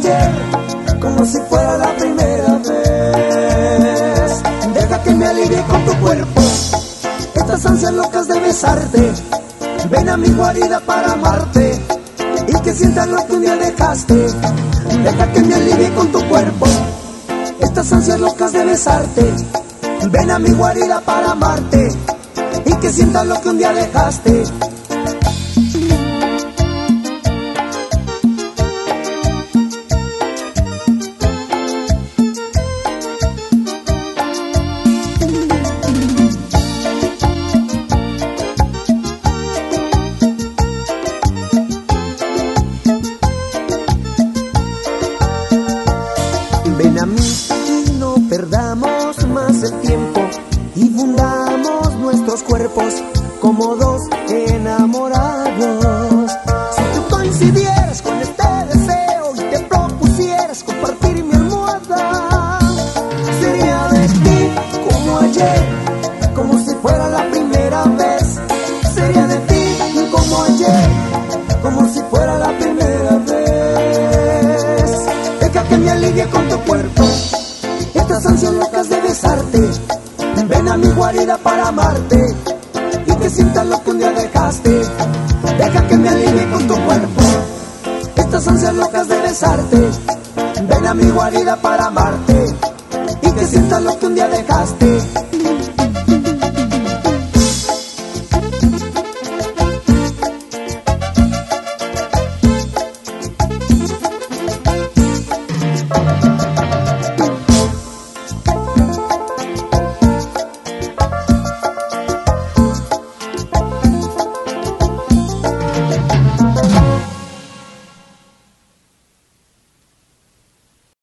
ayer, como si fuera la primera vez. Deja que me alivie con tu cuerpo estas ansias locas de besarte. Ven a mi guarida para amarte y que sientas lo que un día dejaste. Deja que me alivie con tu cuerpo estas ansias locas de besarte. Ven a mi guarida para amarte y que sientas lo que un día dejaste. Ven a mí y no perdamos más el tiempo y fundamos nuestros cuerpos como dos enamorados. Si tú coincidieras con este deseo y te propusieras compartir mi almohada, sería de ti como ayer, como si fuera la primera vez. Sería de ti como ayer, como si fuera la primera vez. Deja que me alivie con tu cuerpo estas ansias locas de besarte. Ven a mi guarida para amarte y que sientas lo que un día dejaste. Deja que me alivie con tu cuerpo estas ansias locas de besarte. Ven a mi guarida para amarte y que sientas lo que un día dejaste.